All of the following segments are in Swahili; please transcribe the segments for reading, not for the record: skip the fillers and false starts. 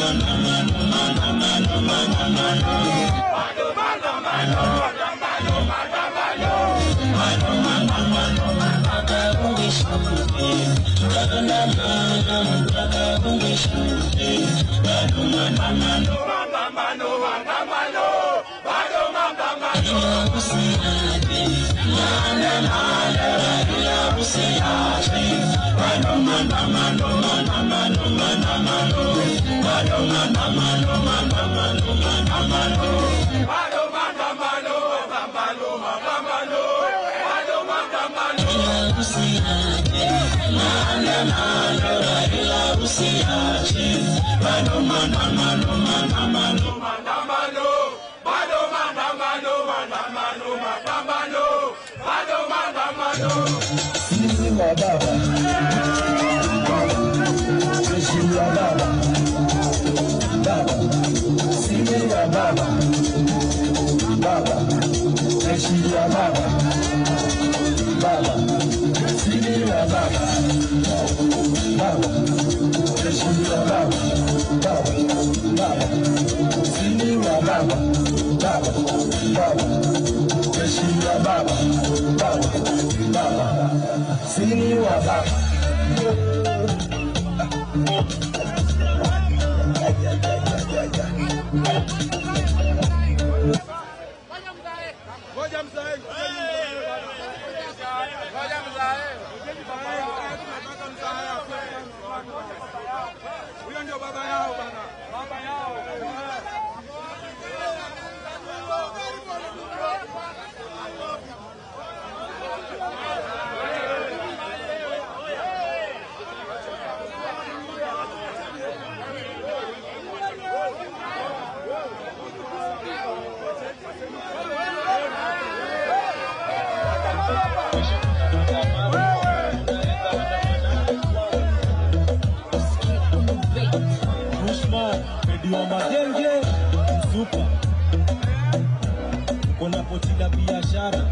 Unapochida biashara,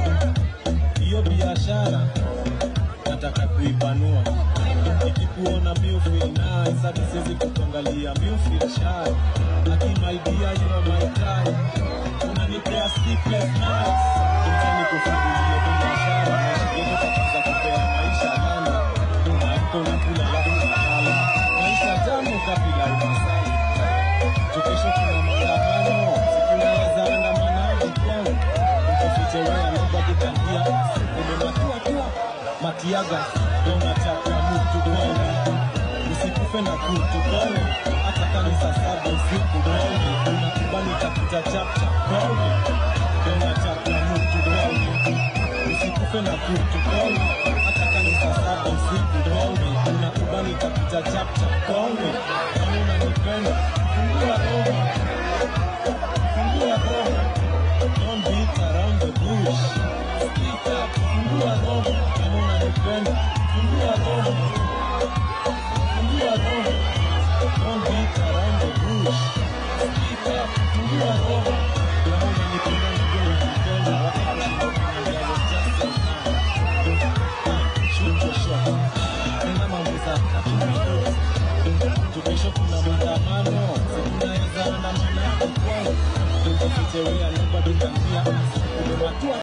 hiyo biashara nataka kuipanua. Nikikuona you feel nice, hadi siwezi kukuangalia you feel shy. Aki my dear, you are my type. Unanipea sleepless nights. Nitani kufungulia biashara, nashikeni katika kupea maisha nana. Hapo nakula lafu nakala, maisha tamu kapila umasai. Tukesho kuna maandamano, sikunaweza andamanaji kwangu. Ukaficherea nobody can hear us. Umematua Matiaga, unataka mtu kwangu. Usikufe na kutu kwangu. Hata kanisa saba usiku kwangu. Unakubani tafuta chapcha kwangu. Unataka mtu kwangu. Usikufe na kutu kwangu. Hata kanisa saba usiku kwangu. Unakubani tafuta chapcha kwangu. Kama unanipenda, fungua roho. Fungua roho. Don't beat around the bush. Speak up, fungua roho. Kama unanipenda, fungua roho. Fungua roho. Don't beat around the bush. Speak up, fungua roho. Kama unanipenda, nijua unanipenda. Shoot your shot. Nena mambo zaka, tukesho kuna maandamano. Sikunaweza andamana kwangu. Ukaficherea nobody can hear us. Umematua